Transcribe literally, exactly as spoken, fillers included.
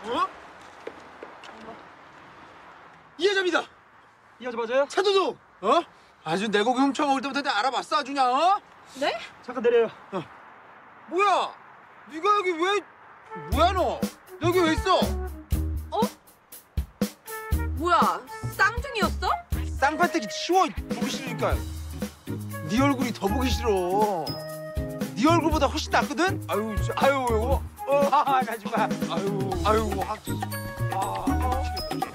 어? 이 여자입니다. 이 여자 맞아요? 차도둑. 어? 아주 내 고기 훔쳐먹을 때부터 내가 알아봤어 아주 그냥. 어? 네? 잠깐 내려요. 어. 뭐야? 네가 여기 왜? 뭐야 너? 여기 왜 있어? 어? 뭐야, 쌍둥이였어? 쌍판떼기 치워 보기 싫으니까. 네 얼굴이 더 보기 싫어. 네 얼굴보다 훨씬 낫거든? 아유, 저, 아유, 어, 아, 가지 마. 아유, 아유, 학. 아, 아.